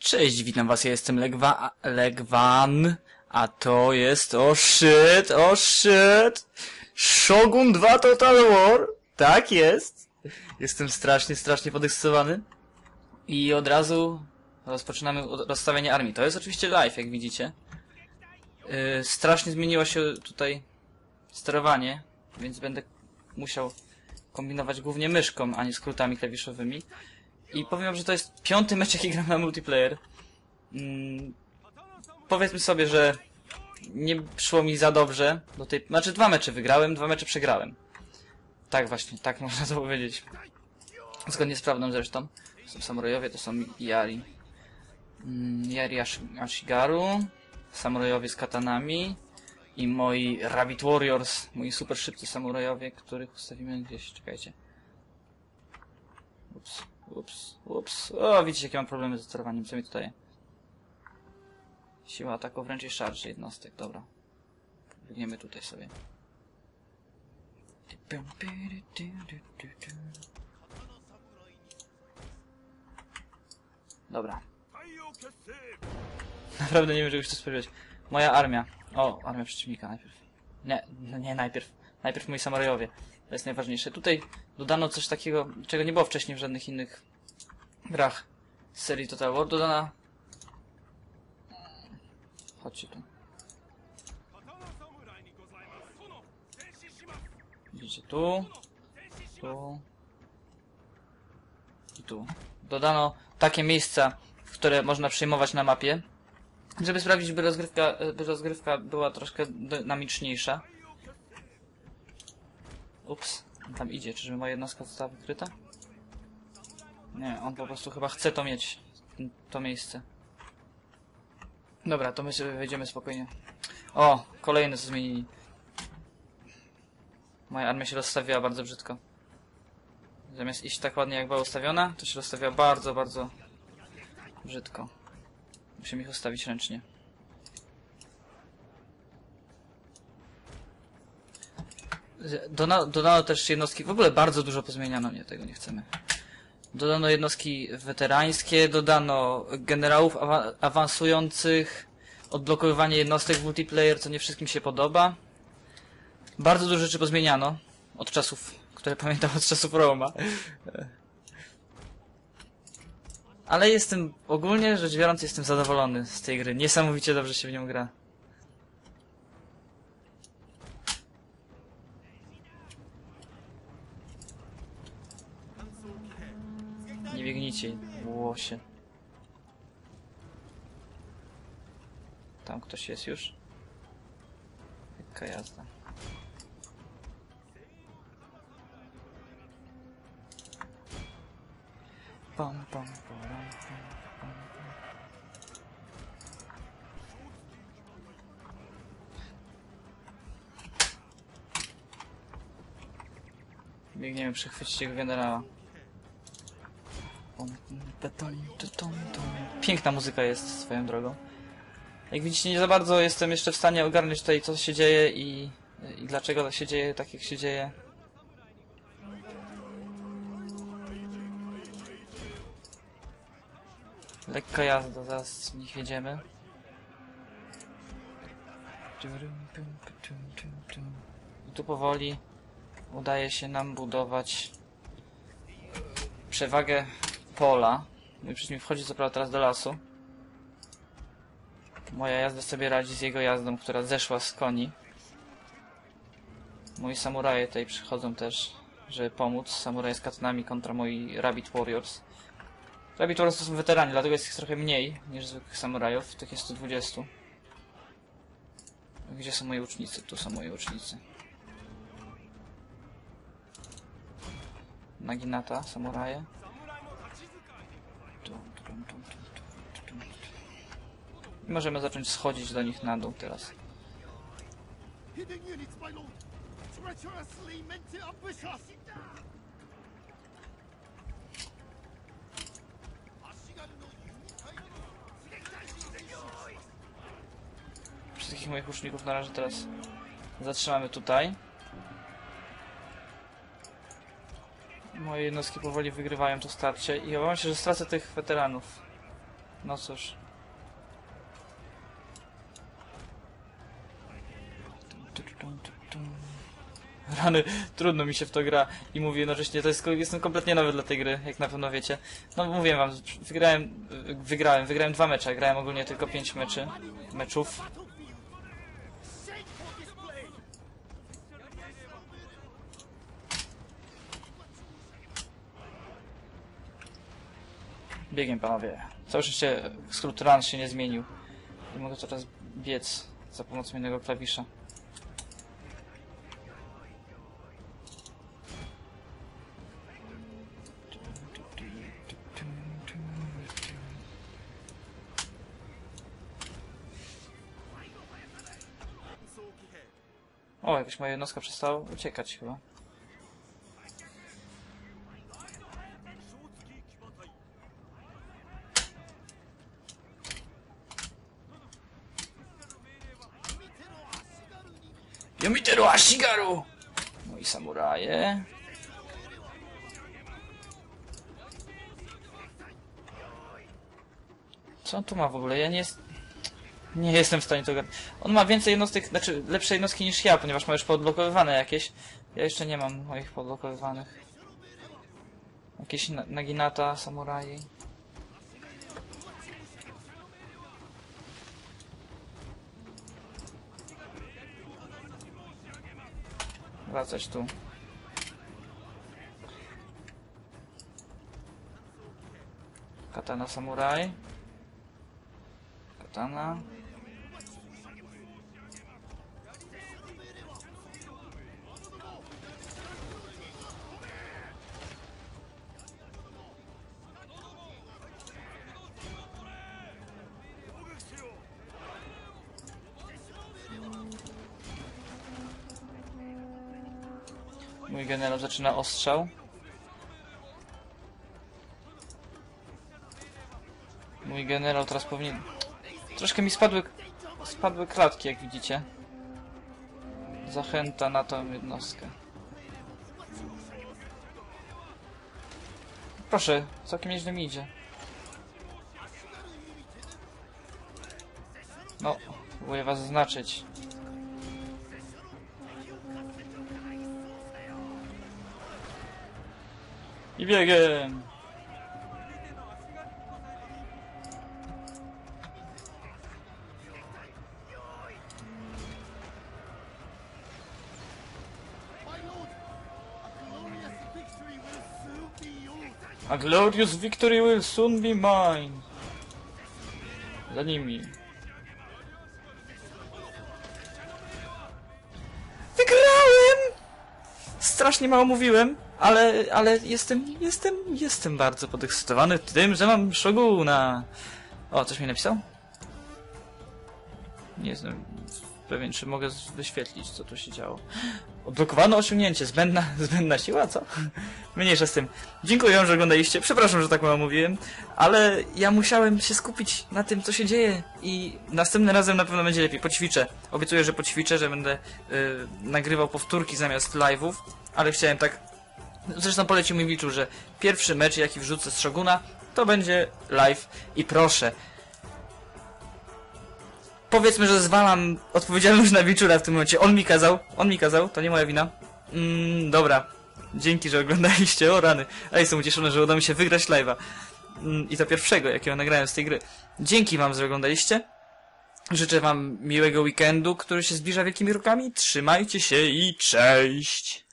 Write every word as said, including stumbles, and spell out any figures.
Cześć, witam was, ja jestem Legwa Legwan, a to jest, o shit, o shit, Shogun dwa Total War, tak jest. Jestem strasznie, strasznie podekscytowany. I od razu rozpoczynamy rozstawianie armii. To jest oczywiście live, jak widzicie. Yy, strasznie zmieniło się tutaj sterowanie, więc będę musiał kombinować głównie myszką, a nie skrótami klawiszowymi. I powiem wam, że to jest piąty mecz, jaki gram na multiplayer. Hmm, powiedzmy sobie, że nie szło mi za dobrze. Do tej... Znaczy dwa mecze wygrałem, dwa mecze przegrałem. Tak właśnie, tak można to powiedzieć. Zgodnie z prawdą zresztą. To są samurajowie, to są Yari. Hmm, Yari Ash Ashigaru. Samurajowie z katanami. I moi Rabbit Warriors. Moi super szybcy samurajowie, których ustawimy gdzieś. Czekajcie. Ups. Ups, ups. O, widzicie, jakie mam problemy ze sterowaniem. Co mi tutaj? Siła ataku, wręcz i szarży jednostek. Dobra. Biegniemy tutaj sobie. Dobra. Naprawdę nie wiem, czegoś to spodziewać. Moja armia. O, armia przeciwnika najpierw. Nie, nie najpierw. Najpierw moi samurajowie. To jest najważniejsze. Tutaj dodano coś takiego, czego nie było wcześniej w żadnych innych grach z serii Total War. Dodana... Chodźcie tu. Widzicie tu. Tu. I tu. Dodano takie miejsca, które można przejmować na mapie, żeby sprawić, by rozgrywka, by rozgrywka była troszkę dynamiczniejsza. Ups, on tam idzie. Czyżby moja jednostka została wykryta? Nie, on po prostu chyba chce to mieć. To miejsce. Dobra, to my sobie wejdziemy spokojnie. O, kolejne co zmienili. Moja armia się rozstawiała bardzo brzydko. Zamiast iść tak ładnie jak była ustawiona, to się rozstawiała bardzo, bardzo brzydko. Musimy ich ustawić ręcznie. Dodano, dodano też jednostki, w ogóle bardzo dużo pozmieniano, nie, tego nie chcemy. Dodano jednostki weterańskie, dodano generałów awa awansujących, odblokowywanie jednostek w multiplayer, co nie wszystkim się podoba. Bardzo dużo rzeczy pozmieniano, od czasów, które pamiętam od czasów Roma. Ale jestem, ogólnie rzecz biorąc, jestem zadowolony z tej gry. Niesamowicie dobrze się w nią gra. Nie biegnijcie, łosie. Tam ktoś jest już? Jaka jazda. Pam, pam, pam, pam. Biegniemy przechwycić jego generała. Piękna muzyka jest swoją drogą. Jak widzicie, nie za bardzo jestem jeszcze w stanie ogarnąć tutaj, co się dzieje i, i dlaczego to się dzieje tak, jak się dzieje. Lekka jazda, zaraz w nich jedziemy. I tu powoli udaje się nam budować przewagę pola. Mój przeciwnik wchodzi co prawda teraz do lasu. Moja jazda sobie radzi z jego jazdą, która zeszła z koni. Moi samuraje tutaj przychodzą też, żeby pomóc. Samuraje z katanami kontra moi Rabbit Warriors. Rabbit Warriors to są weterani, dlatego jest ich trochę mniej niż zwykłych samurajów. Tych jest sto dwadzieścia. Gdzie są moi łucznicy? Tu są moi łucznicy. Naginata, samuraje. I możemy zacząć schodzić do nich na dół teraz. Wszystkich moich łuczników na razie teraz zatrzymamy tutaj. Moje jednostki powoli wygrywają to starcie i obawiam się, że stracę tych weteranów. No cóż. Rany, trudno mi się w to gra i mówię jednocześnie, to jest, jestem kompletnie nowy dla tej gry, jak na pewno wiecie. No mówię wam, wygrałem, wygrałem, wygrałem dwa mecze, grałem ogólnie tylko pięć meczy, meczów. Biegiem, panowie. Całe szczęście skrót run się nie zmienił. I mogę teraz biec za pomocą innego klawisza. O, jakaś moja jednostka przestała uciekać chyba. Yomiteru Ashigaru! Moi samuraje. Co on tu ma w ogóle? Ja nie jest... Nie jestem w stanie to ogarnąć. On ma więcej jednostek, znaczy lepsze jednostki niż ja, ponieważ ma już podblokowywane jakieś. Ja jeszcze nie mam moich podblokowywanych. Jakieś na Naginata, samuraji. Wracać tu. Katana samuraj. Katana. Mój generał zaczyna ostrzał. Mój generał teraz powinien... Troszkę mi spadły... Spadły klatki, jak widzicie. Zachęta na tą jednostkę. Proszę, całkiem nieźle mi idzie. No, próbuję was zaznaczyć. I biegiem! A glorious victory will soon be mine. Za nimi. Wygrałem! Strasznie mało mówiłem, ale, ale jestem, jestem, jestem bardzo podekscytowany tym, że mam Shoguna. O, coś mi napisał? Nie jestem pewien, czy mogę wyświetlić, co tu się działo. Odblokowano osiągnięcie. Zbędna, zbędna siła, co? Mniejsza z tym. Dziękuję, że oglądaliście. Przepraszam, że tak mało mówiłem, ale ja musiałem się skupić na tym, co się dzieje i następnym razem na pewno będzie lepiej. Poćwiczę. Obiecuję, że poćwiczę, że będę yy, nagrywał powtórki zamiast live'ów, ale chciałem tak... Zresztą polecił mi Wiczu, że pierwszy mecz, jaki wrzucę z Shoguna, to będzie live i proszę... Powiedzmy, że zwalam odpowiedzialność na Wiczura w tym momencie. On mi kazał, on mi kazał, to nie moja wina. Mm, dobra. Dzięki, że oglądaliście. O rany. A jestem ucieszony, że uda mi się wygrać live'a. Mm, I to pierwszego, jakiego nagrałem z tej gry. Dzięki wam, że oglądaliście. Życzę wam miłego weekendu, który się zbliża wielkimi krokami. Trzymajcie się i cześć!